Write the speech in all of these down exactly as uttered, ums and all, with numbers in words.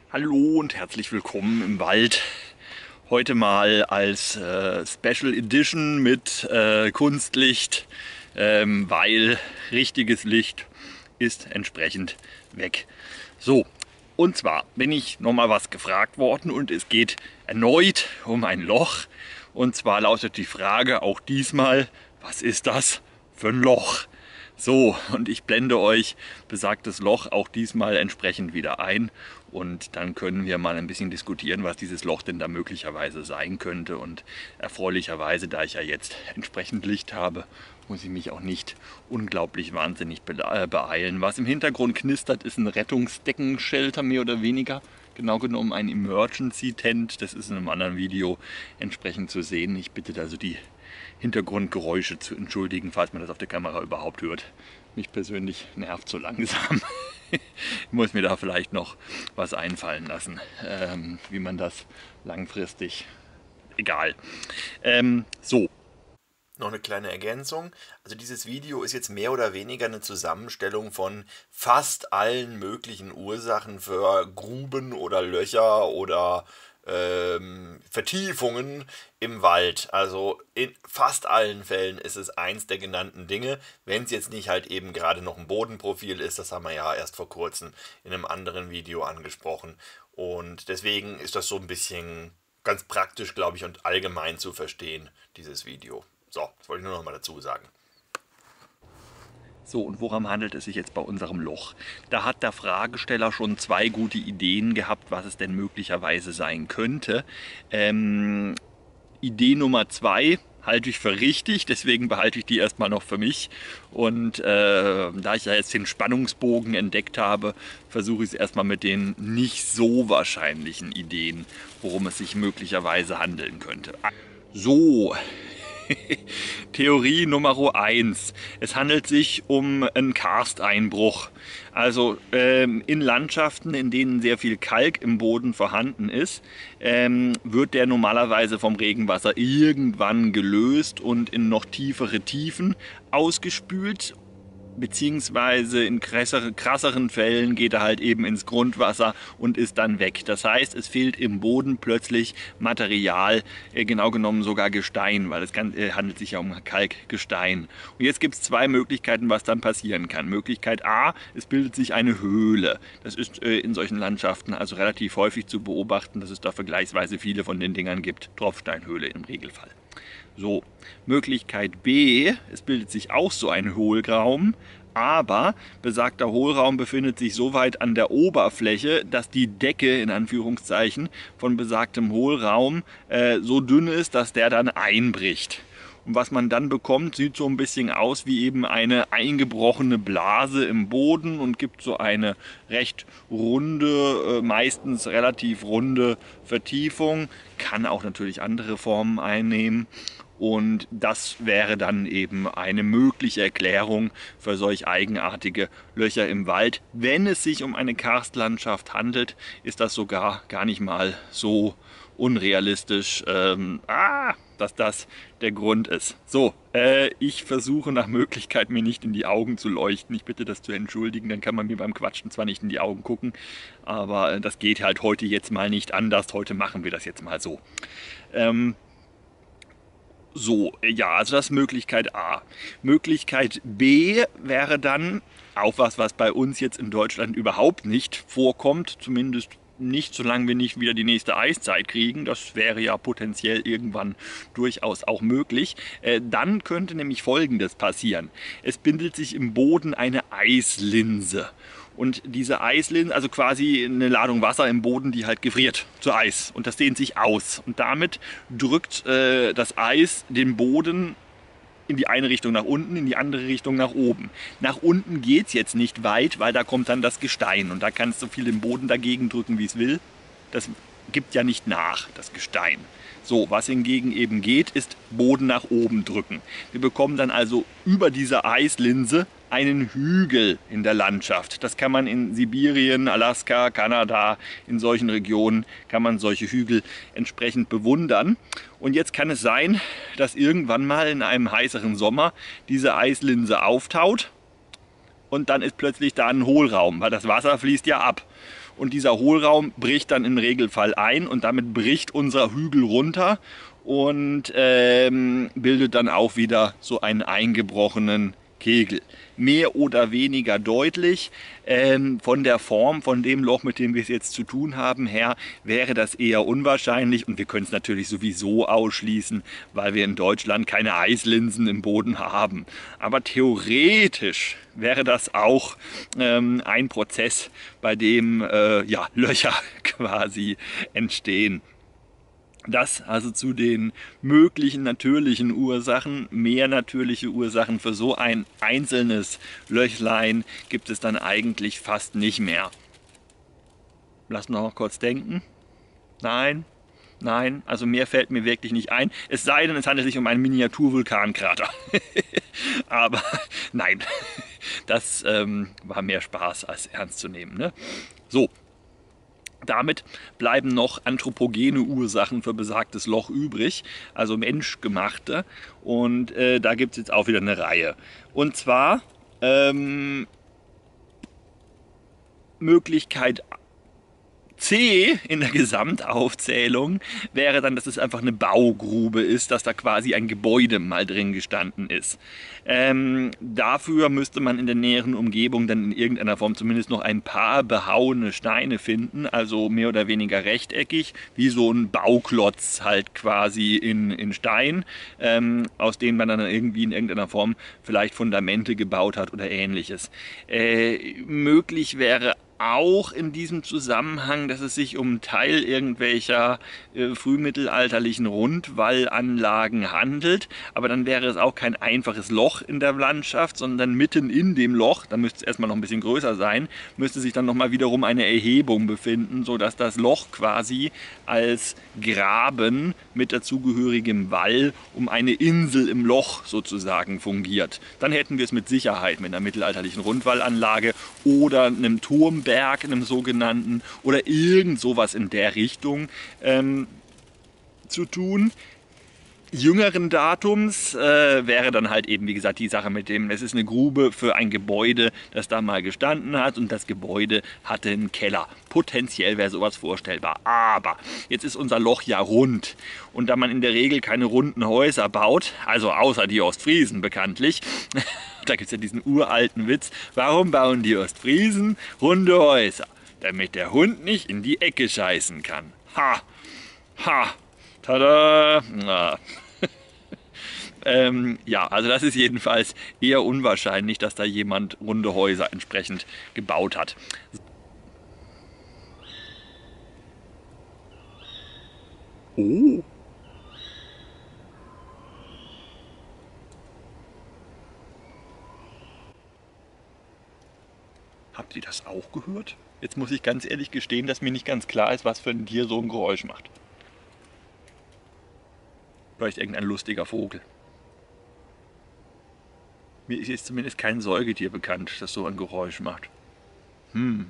Hallo und herzlich willkommen im Wald. Heute mal als äh, Special Edition mit äh, Kunstlicht, ähm, weil richtiges Licht ist entsprechend weg. So, und zwar bin ich nochmal was gefragt worden und es geht erneut um ein Loch. Und zwar lautet die Frage auch diesmal, was ist das für ein Loch? So, und ich blende euch besagtes Loch auch diesmal entsprechend wieder ein und dann können wir mal ein bisschen diskutieren, was dieses Loch denn da möglicherweise sein könnte. Und erfreulicherweise, da ich ja jetzt entsprechend Licht habe, muss ich mich auch nicht unglaublich wahnsinnig beeilen. Was im Hintergrund knistert, ist ein Rettungsdeckenshelter mehr oder weniger. Genau genommen ein Emergency Tent, das ist in einem anderen Video entsprechend zu sehen. Ich bitte also die Hintergrundgeräusche zu entschuldigen, falls man das auf der Kamera überhaupt hört. Mich persönlich nervt so langsam. Ich muss mir da vielleicht noch was einfallen lassen, ähm, wie man das langfristig, egal. Ähm, so. Noch eine kleine Ergänzung. Also dieses Video ist jetzt mehr oder weniger eine Zusammenstellung von fast allen möglichen Ursachen für Gruben oder Löcher oder ähm, Vertiefungen im Wald. Also in fast allen Fällen ist es eins der genannten Dinge, wenn es jetzt nicht halt eben gerade noch ein Bodenprofil ist. Das haben wir ja erst vor kurzem in einem anderen Video angesprochen. Und deswegen ist das so ein bisschen ganz praktisch, glaube ich, und allgemein zu verstehen, dieses Video. So, das wollte ich nur noch mal dazu sagen. So, und worum handelt es sich jetzt bei unserem Loch? Da hat der Fragesteller schon zwei gute Ideen gehabt, was es denn möglicherweise sein könnte. Ähm, Idee Nummer zwei halte ich für richtig, deswegen behalte ich die erstmal noch für mich. Und äh, da ich ja jetzt den Spannungsbogen entdeckt habe, versuche ich es erstmal mit den nicht so wahrscheinlichen Ideen, worum es sich möglicherweise handeln könnte. So. Theorie Nummer eins. Es handelt sich um einen Karsteinbruch. Also ähm, in Landschaften, in denen sehr viel Kalk im Boden vorhanden ist, ähm, wird der normalerweise vom Regenwasser irgendwann gelöst und in noch tiefere Tiefen ausgespült. Beziehungsweise in krasseren Fällen geht er halt eben ins Grundwasser und ist dann weg. Das heißt, es fehlt im Boden plötzlich Material, genau genommen sogar Gestein, weil es handelt sich ja um Kalkgestein. Und jetzt gibt es zwei Möglichkeiten, was dann passieren kann. Möglichkeit A, es bildet sich eine Höhle. Das ist in solchen Landschaften also relativ häufig zu beobachten, dass es da vergleichsweise viele von den Dingern gibt. Tropfsteinhöhle im Regelfall. So, Möglichkeit B, es bildet sich auch so ein Hohlraum, aber besagter Hohlraum befindet sich so weit an der Oberfläche, dass die Decke in Anführungszeichen von besagtem Hohlraum äh, so dünn ist, dass der dann einbricht. Und was man dann bekommt, sieht so ein bisschen aus wie eben eine eingebrochene Blase im Boden und gibt so eine recht runde, meistens relativ runde Vertiefung. Kann auch natürlich andere Formen einnehmen. Und das wäre dann eben eine mögliche Erklärung für solch eigenartige Löcher im Wald. Wenn es sich um eine Karstlandschaft handelt, ist das sogar gar nicht mal so unrealistisch, ähm, ah, dass das der Grund ist. So, äh, ich versuche nach Möglichkeit mir nicht in die Augen zu leuchten. Ich bitte das zu entschuldigen, dann kann man mir beim Quatschen zwar nicht in die Augen gucken, aber das geht halt heute jetzt mal nicht anders. Heute machen wir das jetzt mal so. Ähm, So, ja, also das ist Möglichkeit A. Möglichkeit B wäre dann auch was, was bei uns jetzt in Deutschland überhaupt nicht vorkommt, zumindest nicht, solange wir nicht wieder die nächste Eiszeit kriegen. Das wäre ja potenziell irgendwann durchaus auch möglich. Äh, dann könnte nämlich Folgendes passieren. Es bildet sich im Boden eine Eislinse. Und diese Eislinse, also quasi eine Ladung Wasser im Boden, die halt gefriert zu Eis. Und das dehnt sich aus. Und damit drückt äh, das Eis den Boden in die eine Richtung nach unten, in die andere Richtung nach oben. Nach unten geht es jetzt nicht weit, weil da kommt dann das Gestein. Und da kannst du viel den Boden dagegen drücken, wie es will. Das gibt ja nicht nach, das Gestein. So, was hingegen eben geht, ist Boden nach oben drücken. Wir bekommen dann also über diese Eislinse einen Hügel in der Landschaft. Das kann man in Sibirien, Alaska, Kanada, in solchen Regionen kann man solche Hügel entsprechend bewundern. Und jetzt kann es sein, dass irgendwann mal in einem heißeren Sommer diese Eislinse auftaut und dann ist plötzlich da ein Hohlraum, weil das Wasser fließt ja ab. und dieser Hohlraum bricht dann im Regelfall ein und damit bricht unser Hügel runter und ähm, bildet dann auch wieder so einen eingebrochenen Kegel. Mehr oder weniger deutlich. Ähm, von der Form, von dem Loch, mit dem wir es jetzt zu tun haben, her, wäre das eher unwahrscheinlich. Und wir können es natürlich sowieso ausschließen, weil wir in Deutschland keine Eislinsen im Boden haben. Aber theoretisch wäre das auch ähm, ein Prozess, bei dem äh, ja, Löcher quasi entstehen. Das also zu den möglichen natürlichen Ursachen. Mehr natürliche Ursachen für so ein einzelnes Löchlein gibt es dann eigentlich fast nicht mehr. Lass noch kurz denken. Nein, nein, also mehr fällt mir wirklich nicht ein. Es sei denn, es handelt sich um einen Miniatur-Vulkankrater. Aber nein, das ähm, war mehr Spaß als ernst zu nehmen, ne? So. Damit bleiben noch anthropogene Ursachen für besagtes Loch übrig, also menschgemachte. Und äh, da gibt es jetzt auch wieder eine Reihe. Und zwar ähm, Möglichkeit C in der Gesamtaufzählung wäre dann, dass es einfach eine Baugrube ist, dass da quasi ein Gebäude mal drin gestanden ist. Ähm, dafür müsste man in der näheren Umgebung dann in irgendeiner Form zumindest noch ein paar behauene Steine finden, also mehr oder weniger rechteckig, wie so ein Bauklotz halt quasi in, in Stein, ähm, aus dem man dann irgendwie in irgendeiner Form vielleicht Fundamente gebaut hat oder ähnliches. Äh, möglich wäre auch in diesem Zusammenhang, dass es sich um Teil irgendwelcher äh, frühmittelalterlichen Rundwallanlagen handelt, aber dann wäre es auch kein einfaches Loch in der Landschaft, sondern mitten in dem Loch, da müsste es erstmal noch ein bisschen größer sein, müsste sich dann nochmal wiederum eine Erhebung befinden, sodass das Loch quasi als Graben mit dazugehörigem Wall um eine Insel im Loch sozusagen fungiert. Dann hätten wir es mit Sicherheit mit einer mittelalterlichen Rundwallanlage oder einem Turmberg, einem sogenannten, oder irgend sowas in der Richtung ähm, zu tun. Jüngeren Datums äh, wäre dann halt eben, wie gesagt, die Sache mit dem, es ist eine Grube für ein Gebäude, das da mal gestanden hat und das Gebäude hatte einen Keller. Potenziell wäre sowas vorstellbar. Aber jetzt ist unser Loch ja rund und da man in der Regel keine runden Häuser baut, also außer die Ostfriesen bekanntlich, da gibt es ja diesen uralten Witz, warum bauen die Ostfriesen runde Häuser? Damit der Hund nicht in die Ecke scheißen kann. Ha! Ha! Tada! Na. ähm, ja, also das ist jedenfalls eher unwahrscheinlich, dass da jemand runde Häuser entsprechend gebaut hat. Oh! Habt ihr das auch gehört? Jetzt muss ich ganz ehrlich gestehen, dass mir nicht ganz klar ist, was für ein Tier so ein Geräusch macht. Vielleicht irgendein lustiger Vogel. Mir ist jetzt zumindest kein Säugetier bekannt, das so ein Geräusch macht. Hm.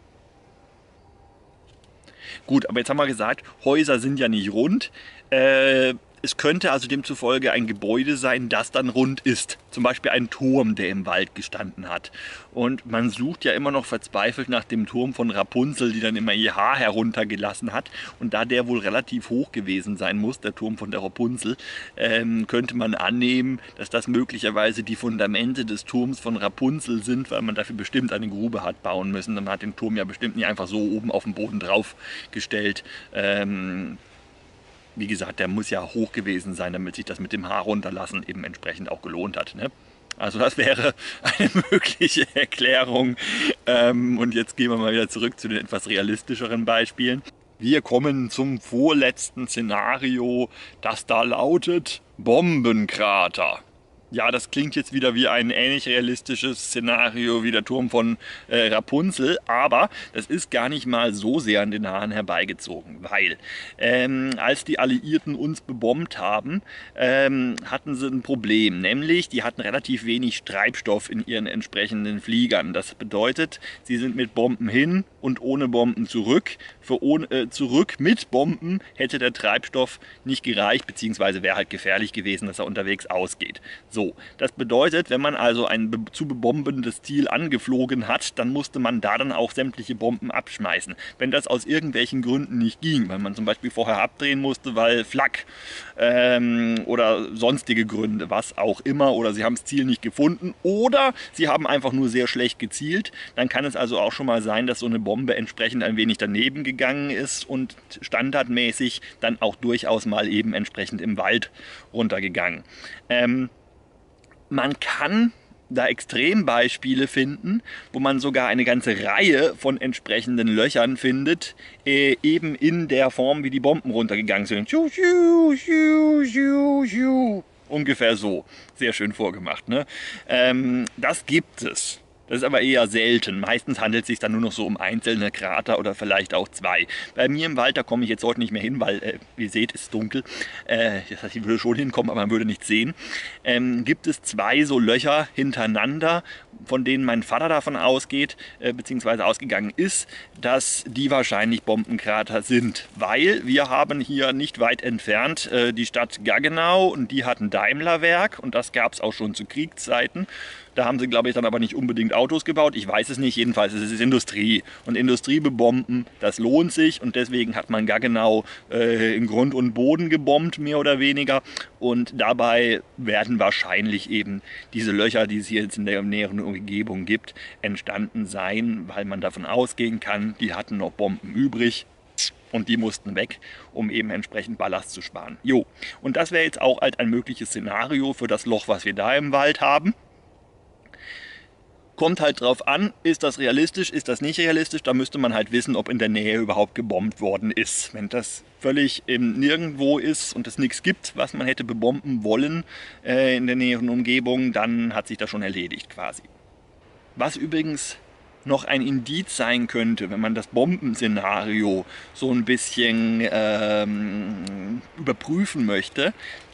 Gut, aber jetzt haben wir gesagt, Häuser sind ja nicht rund. Äh, es könnte also demzufolge ein Gebäude sein, das dann rund ist. Zum Beispiel ein Turm, der im Wald gestanden hat. Und man sucht ja immer noch verzweifelt nach dem Turm von Rapunzel, die dann immer ihr Haar heruntergelassen hat. Und da der wohl relativ hoch gewesen sein muss, der Turm von der Rapunzel, ähm, könnte man annehmen, dass das möglicherweise die Fundamente des Turms von Rapunzel sind, weil man dafür bestimmt eine Grube hat bauen müssen. Man hat den Turm ja bestimmt nicht einfach so oben auf den Boden draufgestellt. Ähm, Wie gesagt, der muss ja hoch gewesen sein, damit sich das mit dem Haar runterlassen eben entsprechend auch gelohnt hat. Ne? Also das wäre eine mögliche Erklärung. Ähm, und jetzt gehen wir mal wieder zurück zu den etwas realistischeren Beispielen. Wir kommen zum vorletzten Szenario, das da lautet Bombenkrater. Ja, das klingt jetzt wieder wie ein ähnlich realistisches Szenario wie der Turm von äh, Rapunzel, aber das ist gar nicht mal so sehr an den Haaren herbeigezogen, weil ähm, als die Alliierten uns bebombt haben, ähm, hatten sie ein Problem, nämlich die hatten relativ wenig Treibstoff in ihren entsprechenden Fliegern. Das bedeutet, sie sind mit Bomben hin und ohne Bomben zurück. Für ohne, äh, zurück mit Bomben hätte der Treibstoff nicht gereicht, beziehungsweise wäre halt gefährlich gewesen, dass er unterwegs ausgeht. So. So, das bedeutet, wenn man also ein be zu bebombendes Ziel angeflogen hat, dann musste man da dann auch sämtliche Bomben abschmeißen. Wenn das aus irgendwelchen Gründen nicht ging, weil man zum Beispiel vorher abdrehen musste, weil Flak ähm, oder sonstige Gründe, was auch immer, oder sie haben das Ziel nicht gefunden oder sie haben einfach nur sehr schlecht gezielt, dann kann es also auch schon mal sein, dass so eine Bombe entsprechend ein wenig daneben gegangen ist und standardmäßig dann auch durchaus mal eben entsprechend im Wald runtergegangen. Ähm, Man kann da Extrembeispiele finden, wo man sogar eine ganze Reihe von entsprechenden Löchern findet, äh, eben in der Form, wie die Bomben runtergegangen sind. Schu, schu, schu, schu, schu. Ungefähr so. Sehr schön vorgemacht, ne? Ähm, das gibt es. Das ist aber eher selten. Meistens handelt es sich dann nur noch so um einzelne Krater oder vielleicht auch zwei. Bei mir im Wald, da komme ich jetzt heute nicht mehr hin, weil, äh, wie ihr seht, ist es dunkel. Äh, das heißt, ich würde schon hinkommen, aber man würde nichts sehen. Ähm, gibt es zwei so Löcher hintereinander, von denen mein Vater davon ausgeht, äh, beziehungsweise ausgegangen ist, dass die wahrscheinlich Bombenkrater sind. Weil wir haben hier nicht weit entfernt äh, die Stadt Gaggenau und die hat ein Daimlerwerk und das gab es auch schon zu Kriegszeiten. Da haben sie, glaube ich, dann aber nicht unbedingt Autos gebaut. Ich weiß es nicht. Jedenfalls ist es Industrie. Und Industrie bebomben, das lohnt sich. Und deswegen hat man Gaggenau äh, in Grund und Boden gebombt, mehr oder weniger. Und dabei werden wahrscheinlich eben diese Löcher, die es hier jetzt in der näheren Umgebung gibt, entstanden sein, weil man davon ausgehen kann, die hatten noch Bomben übrig. Und die mussten weg, um eben entsprechend Ballast zu sparen. Jo, und das wäre jetzt auch halt ein mögliches Szenario für das Loch, was wir da im Wald haben. Kommt halt drauf an, ist das realistisch, ist das nicht realistisch, da müsste man halt wissen, ob in der Nähe überhaupt gebombt worden ist. Wenn das völlig im Nirgendwo ist und es nichts gibt, was man hätte bebomben wollen äh, in der näheren Umgebung, dann hat sich das schon erledigt quasi. Was übrigens noch ein Indiz sein könnte, wenn man das Bombenszenario so ein bisschen ähm, überprüfen möchte,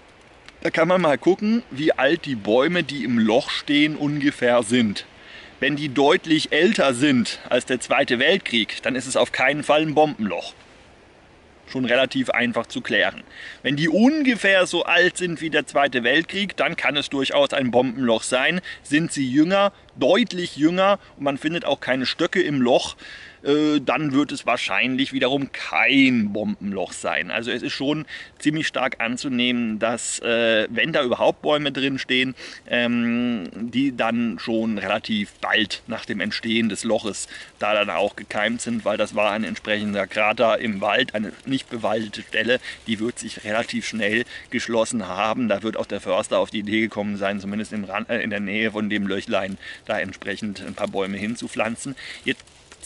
da kann man mal gucken, wie alt die Bäume, die im Loch stehen, ungefähr sind. Wenn die deutlich älter sind als der Zweite Weltkrieg, dann ist es auf keinen Fall ein Bombenloch. Schon relativ einfach zu klären. Wenn die ungefähr so alt sind wie der Zweite Weltkrieg, dann kann es durchaus ein Bombenloch sein. Sind sie jünger, deutlich jünger und man findet auch keine Stöcke im Loch, äh, dann wird es wahrscheinlich wiederum kein Bombenloch sein. Also es ist schon ziemlich stark anzunehmen, dass äh, wenn da überhaupt Bäume drin stehen, ähm, die dann schon relativ bald nach dem Entstehen des Loches da dann auch gekeimt sind, weil das war ein entsprechender Krater im Wald, eine nicht bewaldete Stelle, die wird sich relativ schnell geschlossen haben. Da wird auch der Förster auf die Idee gekommen sein, zumindest im Rand, äh, in der Nähe von dem Löchlein da entsprechend ein paar Bäume hinzupflanzen. Jetzt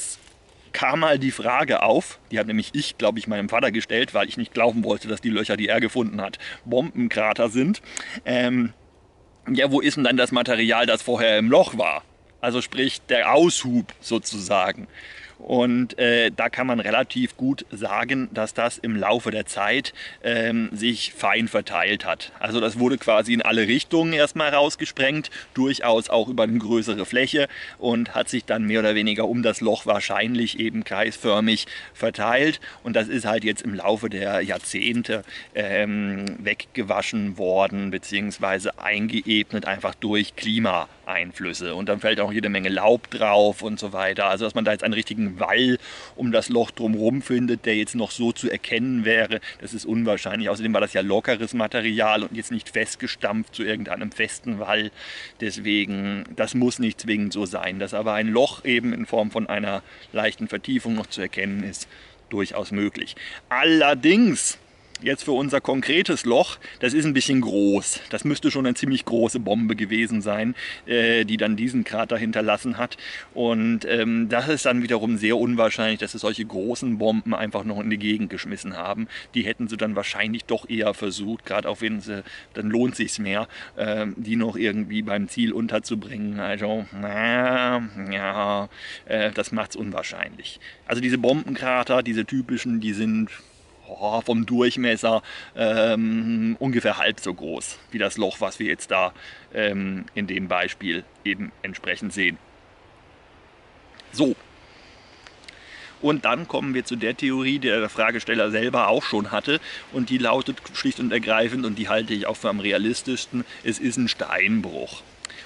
kam mal die Frage auf, die hat nämlich ich, glaube ich, meinem Vater gestellt, weil ich nicht glauben wollte, dass die Löcher, die er gefunden hat, Bombenkrater sind. Ähm, ja, wo ist denn dann das Material, das vorher im Loch war? Also sprich der Aushub sozusagen. Und äh, da kann man relativ gut sagen, dass das im Laufe der Zeit ähm, sich fein verteilt hat. Also das wurde quasi in alle Richtungen erstmal rausgesprengt, durchaus auch über eine größere Fläche und hat sich dann mehr oder weniger um das Loch wahrscheinlich eben kreisförmig verteilt. Und das ist halt jetzt im Laufe der Jahrzehnte ähm, weggewaschen worden bzw. eingeebnet, einfach durch Klimaeinflüsse. Und dann fällt auch jede Menge Laub drauf und so weiter. Also dass man da jetzt einen richtigen Wall um das Loch drumherum findet, der jetzt noch so zu erkennen wäre, das ist unwahrscheinlich. Außerdem war das ja lockeres Material und jetzt nicht festgestampft zu irgendeinem festen Wall. Deswegen, das muss nicht zwingend so sein. Dass aber ein Loch eben in Form von einer leichten Vertiefung noch zu erkennen ist, durchaus möglich. Allerdings, jetzt für unser konkretes Loch, das ist ein bisschen groß. Das müsste schon eine ziemlich große Bombe gewesen sein, äh, die dann diesen Krater hinterlassen hat. Und ähm, das ist dann wiederum sehr unwahrscheinlich, dass sie solche großen Bomben einfach noch in die Gegend geschmissen haben. Die hätten sie dann wahrscheinlich doch eher versucht, gerade auch wenn sie, dann lohnt sich mehr, äh, die noch irgendwie beim Ziel unterzubringen. Also, na, ja, äh, das macht es unwahrscheinlich. Also diese Bombenkrater, diese typischen, die sind vom Durchmesser ähm, ungefähr halb so groß wie das Loch, was wir jetzt da ähm, in dem Beispiel eben entsprechend sehen. So, Und dann kommen wir zu der Theorie, die der Fragesteller selber auch schon hatte. Und die lautet schlicht und ergreifend, und die halte ich auch für am realistischsten, es ist ein Steinbruch.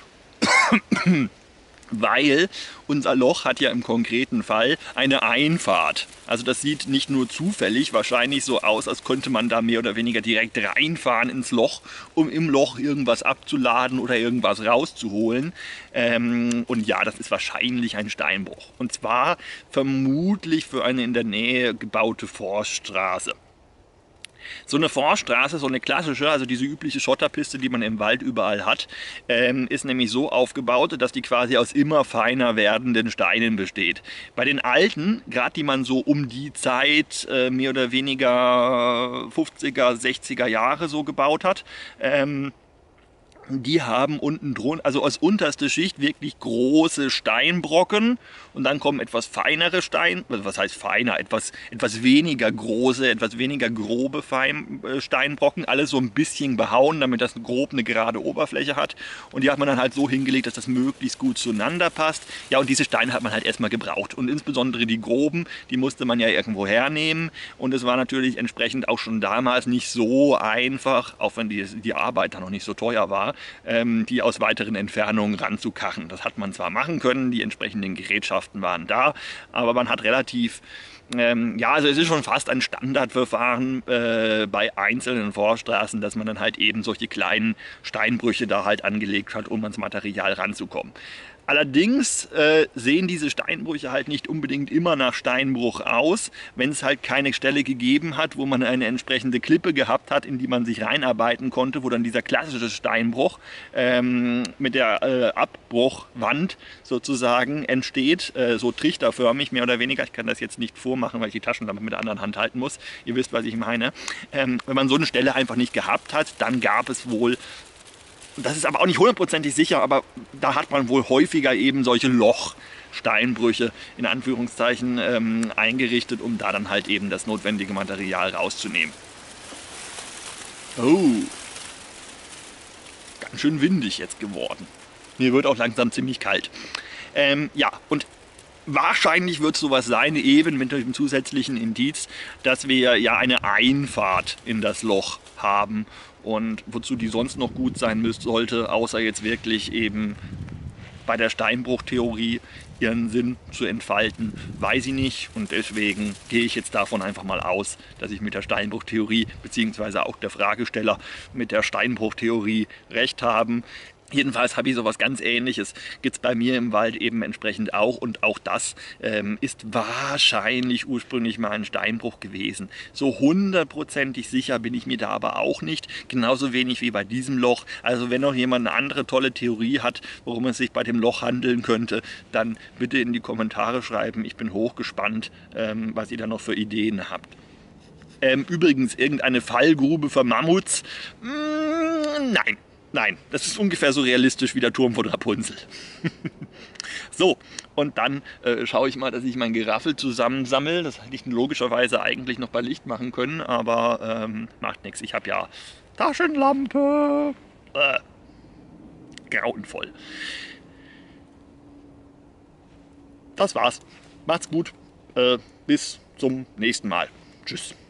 Weil unser Loch hat ja im konkreten Fall eine Einfahrt. Also das sieht nicht nur zufällig wahrscheinlich so aus, als könnte man da mehr oder weniger direkt reinfahren ins Loch, um im Loch irgendwas abzuladen oder irgendwas rauszuholen. Ähm, und ja, das ist wahrscheinlich ein Steinbruch. Und zwar vermutlich für eine in der Nähe gebaute Forststraße. So eine Forststraße, so eine klassische, also diese übliche Schotterpiste, die man im Wald überall hat, ähm, ist nämlich so aufgebaut, dass die quasi aus immer feiner werdenden Steinen besteht. Bei den alten, gerade die man so um die Zeit äh, mehr oder weniger fünfziger, sechziger Jahre so gebaut hat, ähm, die haben unten drunter, also als unterste Schicht wirklich große Steinbrocken und dann kommen etwas feinere Stein, was heißt feiner, etwas, etwas weniger große, etwas weniger grobe Fein, äh, Steinbrocken, alles so ein bisschen behauen, damit das grob eine gerade Oberfläche hat, und die hat man dann halt so hingelegt, dass das möglichst gut zueinander passt. Ja, und diese Steine hat man halt erstmal gebraucht, und insbesondere die groben, die musste man ja irgendwo hernehmen, und es war natürlich entsprechend auch schon damals nicht so einfach, auch wenn die, die Arbeit dann noch nicht so teuer war, die aus weiteren Entfernungen ranzukachen. Das hat man zwar machen können, die entsprechenden Gerätschaften waren da, aber man hat relativ, ähm, ja, also es ist schon fast ein Standardverfahren äh, bei einzelnen Forststraßen, dass man dann halt eben solche kleinen Steinbrüche da halt angelegt hat, um ans Material ranzukommen. Allerdings äh, sehen diese Steinbrüche halt nicht unbedingt immer nach Steinbruch aus, wenn es halt keine Stelle gegeben hat, wo man eine entsprechende Klippe gehabt hat, in die man sich reinarbeiten konnte, wo dann dieser klassische Steinbruch ähm, mit der äh, Abbruchwand sozusagen entsteht, äh, so trichterförmig mehr oder weniger. Ich kann das jetzt nicht vormachen, weil ich die Taschenlampe mit der anderen Hand halten muss. Ihr wisst, was ich meine. Ähm, wenn man so eine Stelle einfach nicht gehabt hat, dann gab es wohl, das ist aber auch nicht hundertprozentig sicher, aber da hat man wohl häufiger eben solche Lochsteinbrüche in Anführungszeichen ähm, eingerichtet, um da dann halt eben das notwendige Material rauszunehmen. Oh, ganz schön windig jetzt geworden. Mir wird auch langsam ziemlich kalt. Ähm, ja, und wahrscheinlich wird sowas sein, eben mit dem zusätzlichen Indiz, dass wir ja eine Einfahrt in das Loch haben, und wozu die sonst noch gut sein müsste, sollte, außer jetzt wirklich eben bei der Steinbruchtheorie ihren Sinn zu entfalten, weiß ich nicht, und deswegen gehe ich jetzt davon einfach mal aus, dass ich mit der Steinbruchtheorie bzw. auch der Fragesteller mit der Steinbruchtheorie recht haben. Jedenfalls habe ich sowas ganz Ähnliches, gibt es bei mir im Wald eben entsprechend auch, und auch das ähm, ist wahrscheinlich ursprünglich mal ein Steinbruch gewesen. So hundertprozentig sicher bin ich mir da aber auch nicht, genauso wenig wie bei diesem Loch. Also wenn noch jemand eine andere tolle Theorie hat, worum es sich bei dem Loch handeln könnte, dann bitte in die Kommentare schreiben. Ich bin hochgespannt, ähm, was ihr da noch für Ideen habt. Ähm, übrigens, irgendeine Fallgrube für Mammuts? Mm, nein. Nein, das ist ungefähr so realistisch wie der Turm von Rapunzel. So, und dann äh, schaue ich mal, dass ich mein Geraffel zusammensammle. Das hätte ich logischerweise eigentlich noch bei Licht machen können, aber ähm, macht nichts. Ich habe ja Taschenlampe. Äh, grauenvoll. Das war's. Macht's gut. Äh, bis zum nächsten Mal. Tschüss.